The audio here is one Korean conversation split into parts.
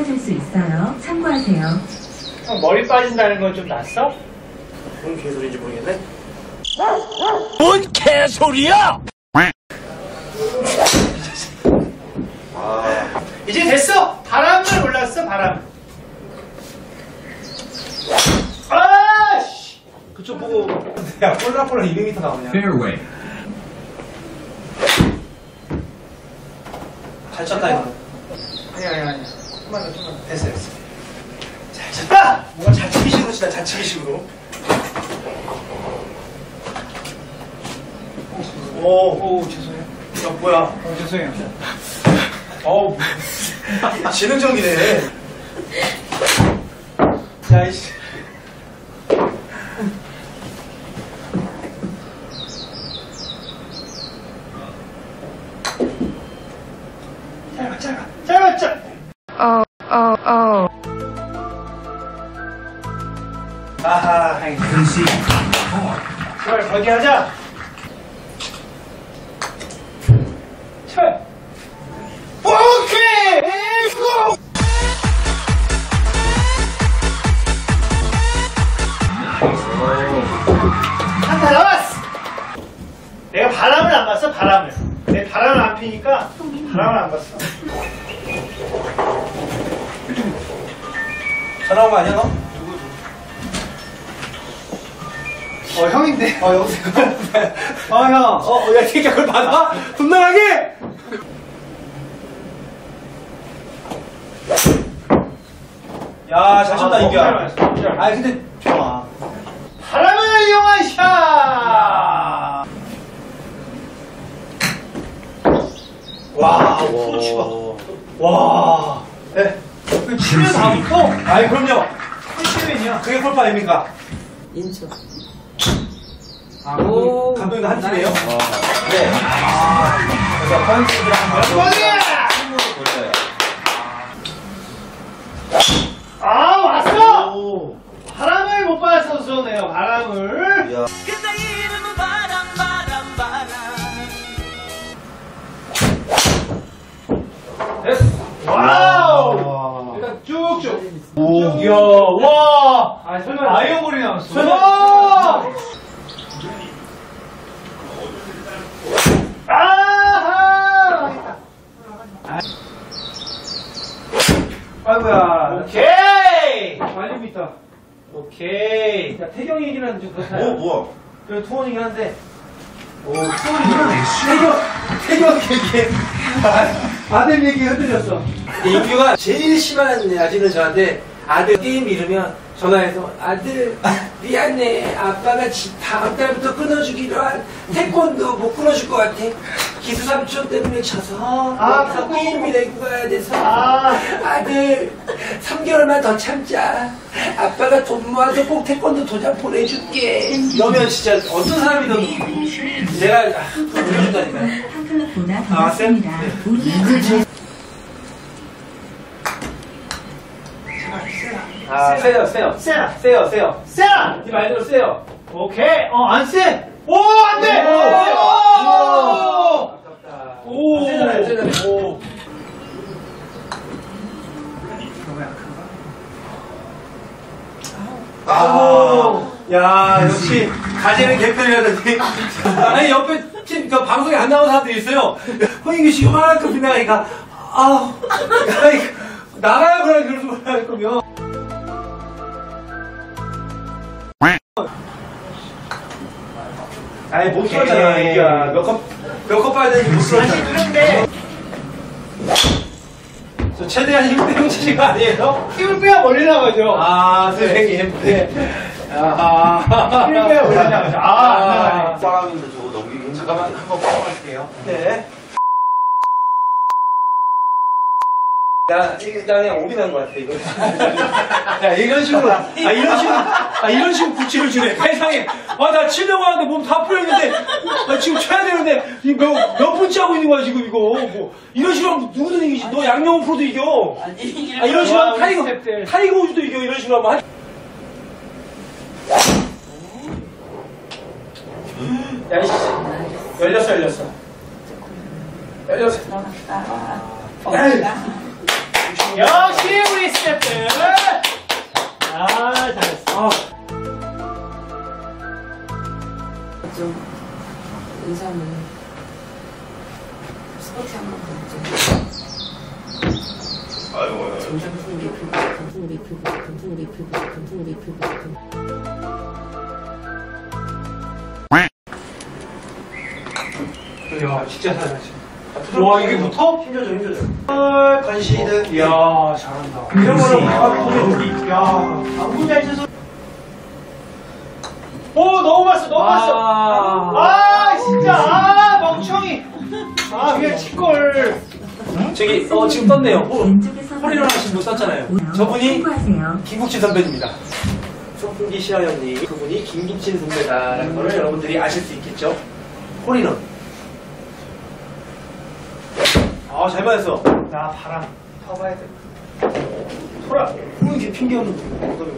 빠질 수 있어요. 참고하세요. 형 머리 빠진다는 건 좀 낯서? 뭔 개소리인지 모르겠네. 뭔 개소리야! 이제 됐어! 바람을 몰랐어, 바람. 아씨! 그쪽 보고 야 꼴랑꼴랑 200m 나오냐. Fairway. 잘 쳤다 이거. 아니야. 좀만 더. 됐어. 잘 쳤다! 뭔가 잘 치기 식으로 치다. 잘 치기 식으로. 오 죄송해요. 야 뭐야. 죄송해요. 지능적이네. 야 이씨. 짧아. 아하. Concede. 제발 거기 하자. 쳐. 오케이! 고! 한타 남았어! 내가 바람을 안 봤어, 바람을. 내 바람을 안 피니까 바람을 안 봤어. 전화 온 거 아니야 너? 형인데. 여보세요. 형. 야 진짜 그걸 받아? 분명하게. 야, 잘 쳤다, 이겨. 아, 근데, 좋아. 바람을 이용한 샷! 와, 프로치가. 와. 네. 그 치면 다 붙어? 아니, 그럼요. 꿀치면이야. 그게 골프 아닙니까? 인천. 오. 감독님 한 팀이에요? 네. 그래서 컨셉을 한번. 왔어! 오. 바람을 못 받아서 네요 바람을. 야. 됐어. 와우! 일단 쭉쭉. 오. 이야, 와! 설마 아이언볼이 나왔어. 와! 아하! 아이고야. 오케이! 말리고 있다. 오케이. 야, 태경이 얘기는 좀 그렇다. 뭐야? 그래, 투혼이긴 한데. 오, 태경 얘기. 아들 얘기 흔들렸어. 인규가 제일 심한 아직은 저한테 아들 게임 잃으면 전화해서 아들 미안해 아빠가 다음 달부터 끊어주기로 한 태권도 못 끊어줄 것 같아 기수 삼촌 때문에 져서 여기서 게임이 내고 가야 돼서 아들 3개월만 더 참자 아빠가 돈 모아서 꼭 태권도 도장 보내줄게 이러면 진짜 어떤 사람이든 내가 보내준다니까 한클럽보다 더 낫습니다. 우리 세요. 세라! 이 말대로 세요. 오케이. 안 세! 오, 안 돼! 오! 세잖아요. 오! 야, 역시, 가재는 개편이라더니. 아니, 옆에, 그 방송에 안 나오는 사람들이 있어요. 홍인규 씨 요만큼 빗나가니까, 나가야 그래, 그러지 말할 거면. 아니, 못 들었잖아, 이기야. 몇 컵 봐야 되는지 못 들었잖아. 그런데 저 최대한 힘 빼는 치가 아니에요? 힘을 빼야 멀리 나가죠. 선생님. 네. 힘을 빼야 멀리 나가죠. 안 나가네. 사람인데 저거 넘기기 잠깐만, 한번 뽑아볼게요. 네. 나 그냥 오비난 것 같아, 이거. 야, 이런 식으로, 이런 식으로 구치를 주네. 세상에. 나 치려고 하는데 몸 다 풀렸는데, 지금 쳐야 되는데, 몇 분째 하고 있는 거야, 지금 이거. 뭐, 이런 식으로 하면 누구든 이기지. 너 양영훈 프로도 이겨. 이런 식으로 하면 타이거 우즈도 이겨, 이런 식으로 하면. 야, 이씨. 열렸어. 역시 우리 스태프들. 아, 잘했어. 좀 인삼을 스포츠 한번 보죠. 점점 풍리 풀고. 야, 진짜 잘하지. 와, 이게 붙어? 힘줘줘. 건시드. 이야, 잘한다. 이런 거는 바로 야, 안구 잘 쳐서. 오, 너무 봤어, 너무 봤어. 아, 진짜. 아, 멍청이. 아, 그냥 치걸. 저기, 지금 떴네요. 왼쪽에서 홀리런 하신 분 떴잖아요. 저분이 참고하세요. 김국진 선배입니다. 송풍기 시아연님, 그분이 김국진 선배다라는 거를 여러분들이 아실 수 있겠죠? 홀리런. 아, 잘 맞았어. 나 바람 타봐야 돼. 소라, 이렇게 핑계 없는 거.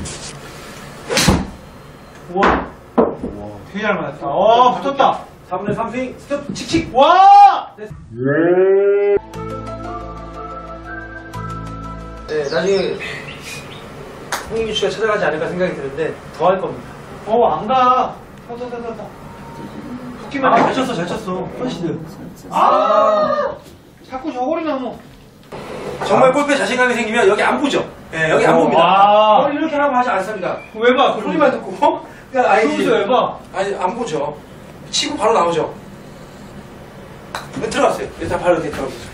우와. 되게 잘 맞았다. 와, 붙었다. 4분의 3스윙, 스톱, 칙칙. 와! 네, 나중에 홍인규 씨가 찾아가지 않을까 생각이 드는데 더 할 겁니다. 안 가. 더. 붙기만 해. 잘 쳤어. 컨시드. 아! 자꾸 저고리 나무. 정말 골프에 자신감이 생기면 여기 안 보죠? 네, 여기 안 봅니다. 와. 이렇게 하라고 하지 않습니다. 왜 봐? 소리만 듣고, 그냥 아이디. 그러면서 왜 봐? 아니, 안 보죠. 치고 바로 나오죠. 네, 들어갔어요. 일단 바로 이렇게 들어가죠.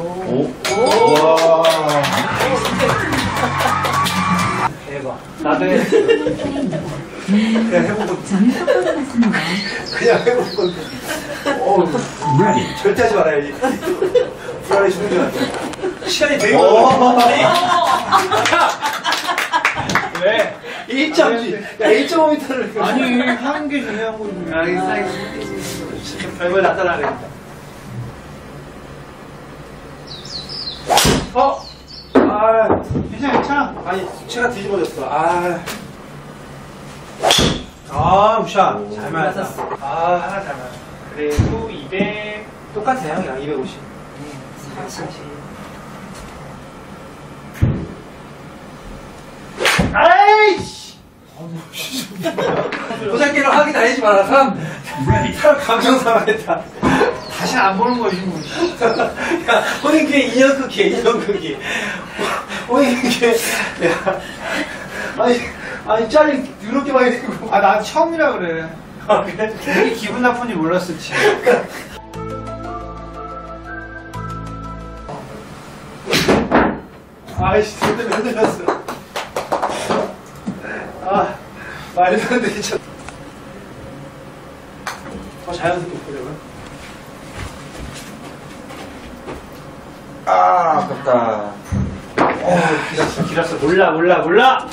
대박. 나도 해. 그냥 해보고, 저는 똑바로 갔습니다. 그냥 해보는 건데. 절대 하지 말아야지. 불안해 죽는 줄 알았어. 시간이 되게 많아. 왜? 1.5m를. 아니, 하는 게 중요한 거지. 별걸 나타나겠다. 괜찮아. 아니, 수채가 뒤집어졌어. 우샷. 잘 맞았어. 하나 잘 맞아. 그래도 200. 똑같아요, 그냥 250. 40. 아이씨! 도장깨를 하기 다니지 마라. 사람 감정 상하겠다. 다시 안 보는 거지, 뭐. 야, 혼인기에 인형 크기, 혼인기에, 야. 아니, 짤이 더럽게 많이 되고. 난 처음이라 그래. 그래? 되게 기분 나쁜지 몰랐어, 진짜. 아이씨, 흔들렸어. 말도 안 돼, 참. 자연스럽게 보려고요? 아깝다. 길었어. 몰라.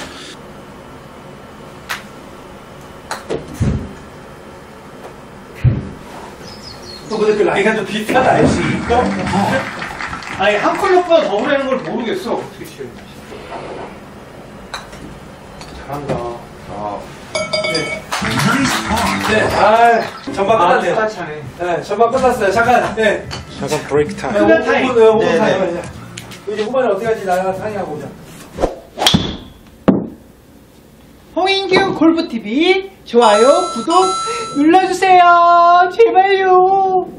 또 근데 그 라인이 좀 비슷하다, 알지? 아니, 한 컬러보다 더 보내는 걸 모르겠어. 어떻게 치는 거지? 잘한다. 전반 끝났네요. 스타차네. 네, 전반 끝났어요. 잠깐, 네. 잠깐 브레이크 타임. 끝난 타임. 5분 네, 타임. 이제 후반에 어떻게 할지 나랑 상의하고 오자. 홍인규 골프TV 좋아요, 구독 눌러주세요. 제발요.